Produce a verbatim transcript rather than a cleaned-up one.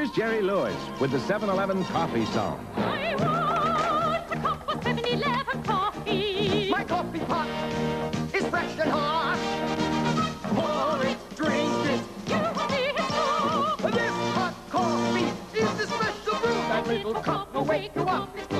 Here's Jerry Lewis with the seven eleven Coffee Song. I want a cup of seven eleven coffee. My coffee pot is fresh and hot. Pour it, drink it. You will see it too. This hot coffee is the special brew. That little cup will wake you up.